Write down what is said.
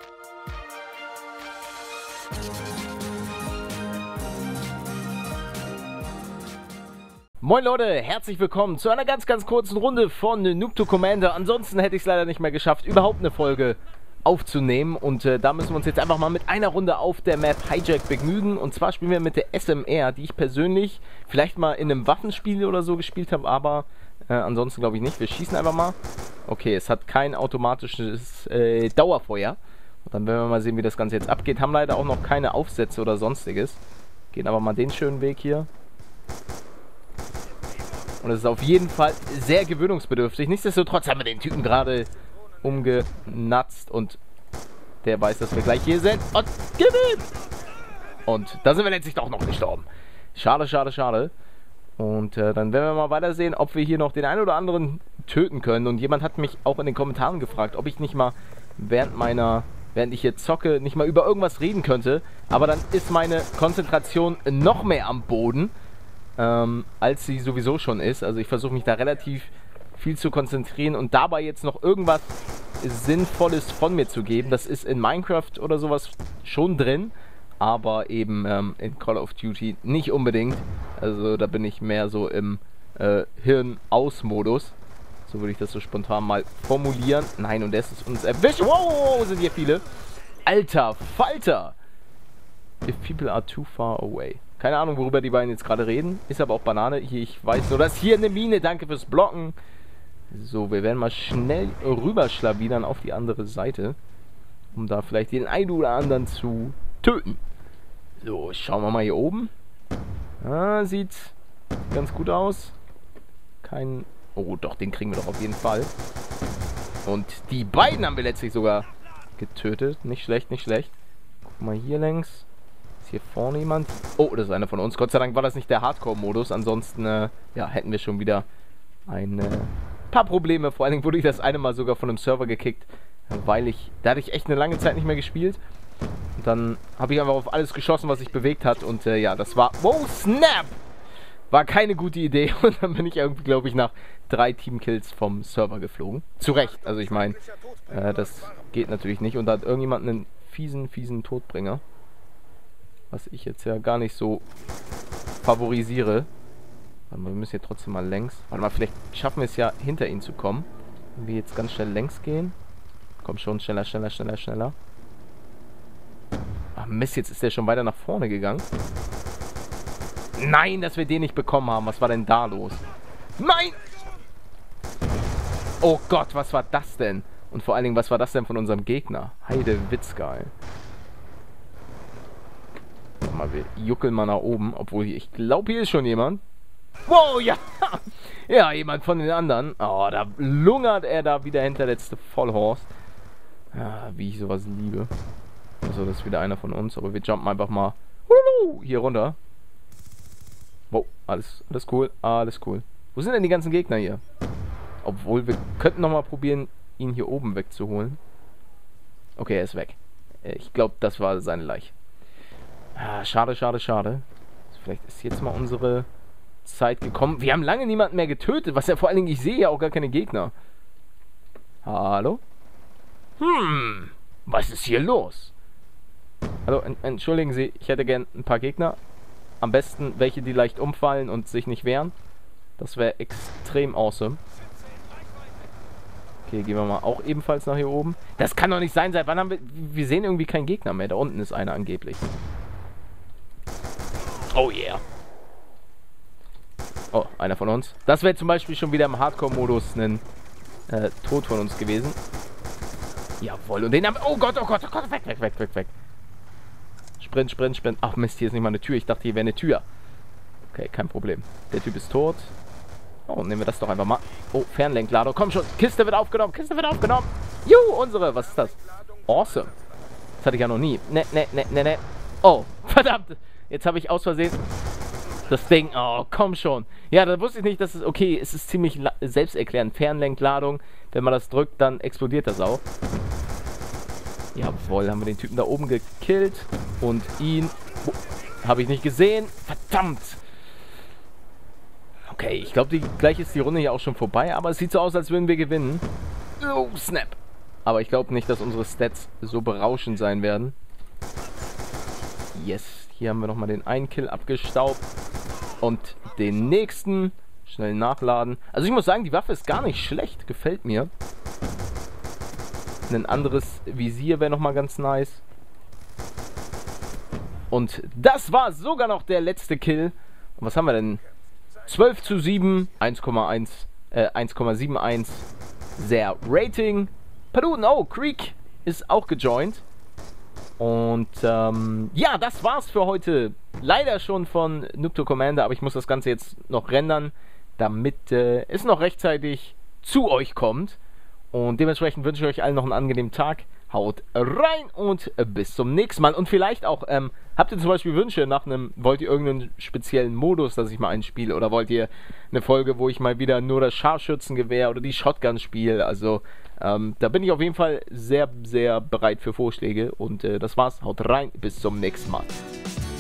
Moin Leute, herzlich willkommen zu einer ganz kurzen Runde von Noob to Commander. Ansonsten hätte ich es leider nicht mehr geschafft, überhaupt eine Folge aufzunehmen. Und da müssen wir uns jetzt einfach mal mit einer Runde auf der Map Hijack begnügen. Und zwar spielen wir mit der SMR, die ich persönlich vielleicht mal in einem Waffenspiel oder so gespielt habe, aber ansonsten glaube ich nicht. Wir schießen einfach mal. Okay, es hat kein automatisches Dauerfeuer. Und dann werden wir mal sehen, wie das Ganze jetzt abgeht. Haben leider auch noch keine Aufsätze oder sonstiges. Gehen aber mal den schönen Weg hier. Und es ist auf jeden Fall sehr gewöhnungsbedürftig. Nichtsdestotrotz haben wir den Typen gerade umgenatzt. Und der weiß, dass wir gleich hier sind. Und gewinnen! Und da sind wir letztlich doch noch gestorben. Schade, schade, schade. Und dann werden wir mal weiter sehen, ob wir hier noch den einen oder anderen töten können. Und jemand hat mich auch in den Kommentaren gefragt, ob ich nicht mal während ich hier zocke, nicht mal über irgendwas reden könnte. Aber dann ist meine Konzentration noch mehr am Boden. Als sie sowieso schon ist. Also ich versuche mich da relativ viel zu konzentrieren und dabei jetzt noch irgendwas Sinnvolles von mir zu geben. Das ist in Minecraft oder sowas schon drin, aber eben in Call of Duty nicht unbedingt. Also da bin ich mehr so im Hirn-Aus-Modus. So würde ich das so spontan mal formulieren. Nein, und es ist uns erwischt. Wow, sind hier viele. Alter Falter! If people are too far away. Keine Ahnung, worüber die beiden jetzt gerade reden. Ist aber auch Banane. Hier, ich weiß nur, dass hier eine Mine. Danke fürs Blocken. So, wir werden mal schnell rüberschlawinern auf die andere Seite. Um da vielleicht den einen oder anderen zu töten. So, schauen wir mal hier oben. Ah, sieht ganz gut aus. Kein... Oh, doch, den kriegen wir doch auf jeden Fall. Und die beiden haben wir letztlich sogar getötet. Nicht schlecht, nicht schlecht. Guck mal hier längs. Hier vorne jemand. Oh, das ist einer von uns. Gott sei Dank war das nicht der Hardcore-Modus. Ansonsten, ja, hätten wir schon wieder ein paar Probleme. Vor allen Dingen wurde ich das eine Mal sogar von einem Server gekickt, weil da hatte ich echt eine lange Zeit nicht mehr gespielt. Und dann habe ich einfach auf alles geschossen, was sich bewegt hat. Und ja, das war... Wow, Snap! War keine gute Idee. Und dann bin ich irgendwie, glaube ich, nach 3 Teamkills vom Server geflogen. Zu Recht. Also ich meine, das geht natürlich nicht. Und da hat irgendjemand einen fiesen Todbringer. Was ich jetzt ja gar nicht so favorisiere. Warte mal, wir müssen hier trotzdem mal längs. Warte mal, vielleicht schaffen wir es ja, hinter ihn zu kommen. Wenn wir jetzt ganz schnell längs gehen. Komm schon, schneller. Ach Mist, jetzt ist der schon weiter nach vorne gegangen. Nein, dass wir den nicht bekommen haben. Was war denn da los? Nein! Oh Gott, was war das denn? Und vor allen Dingen, was war das denn von unserem Gegner? Heide Witzgeil. Mal, wir juckeln mal nach oben, obwohl ich glaube, hier ist schon jemand. Wow, ja! Ja, jemand von den anderen. Oh, da lungert er da wieder hinter letzte Vollhorst. Ja, wie ich sowas liebe. Also, das ist wieder einer von uns, aber wir jumpen einfach mal hier runter. Wow, alles cool, alles cool. Wo sind denn die ganzen Gegner hier? Obwohl, wir könnten nochmal probieren, ihn hier oben wegzuholen. Okay, er ist weg. Ich glaube, das war seine Leiche. Ah, schade. Vielleicht ist jetzt mal unsere Zeit gekommen. Wir haben lange niemanden mehr getötet. Was ja vor allen Dingen, ich sehe ja auch gar keine Gegner. Hallo? Was ist hier los? Hallo, entschuldigen Sie, ich hätte gern ein paar Gegner. Am besten welche, die leicht umfallen und sich nicht wehren. Das wäre extrem awesome. Okay, gehen wir mal auch ebenfalls nach hier oben. Das kann doch nicht sein. Seit wann haben wir... Wir sehen irgendwie keinen Gegner mehr. Da unten ist einer angeblich. Oh yeah. Oh, einer von uns. Das wäre zum Beispiel schon wieder im Hardcore-Modus ein Tod von uns gewesen. Jawohl, und den haben... Oh Gott, weg. Sprint. Ach Mist, hier ist nicht mal eine Tür. Ich dachte, hier wäre eine Tür. Okay, kein Problem. Der Typ ist tot. Oh, nehmen wir das doch einfach mal. Oh, Fernlenklader. Komm schon, Kiste wird aufgenommen. Juhu, unsere. Was ist das? Awesome. Das hatte ich ja noch nie. Ne. Oh, verdammt. Jetzt habe ich aus Versehen das Ding. Oh, komm schon. Ja, da wusste ich nicht, dass es... Okay, es ist ziemlich selbsterklärend. Fernlenkladung. Wenn man das drückt, dann explodiert das auch. Jawohl, haben wir den Typen da oben gekillt. Und ihn... Oh, habe ich nicht gesehen. Verdammt. Okay, ich glaube, gleich ist die Runde hier auch schon vorbei. Aber es sieht so aus, als würden wir gewinnen. Oh, Snap. Aber ich glaube nicht, dass unsere Stats so berauschend sein werden. Yes, hier haben wir nochmal den einen Kill abgestaubt. Und den nächsten. Schnell nachladen. Also ich muss sagen, die Waffe ist gar nicht schlecht. Gefällt mir. Ein anderes Visier wäre nochmal ganz nice. Und das war sogar noch der letzte Kill. Und was haben wir denn? 12:7, 1,71. Sehr Rating. Pardon, oh, Creek ist auch gejoint. Und ja, das war's für heute. Leider schon von Noob to Commander, aber ich muss das Ganze jetzt noch rendern, damit es noch rechtzeitig zu euch kommt. Und dementsprechend wünsche ich euch allen noch einen angenehmen Tag. Haut rein und bis zum nächsten Mal. Und vielleicht auch, habt ihr zum Beispiel Wünsche nach wollt ihr irgendeinen speziellen Modus, dass ich mal einen spiele? Oder wollt ihr eine Folge, wo ich mal wieder nur das Scharfschützengewehr oder die Shotgun spiele? Also, da bin ich auf jeden Fall sehr, sehr bereit für Vorschläge. Und das war's. Haut rein. Bis zum nächsten Mal.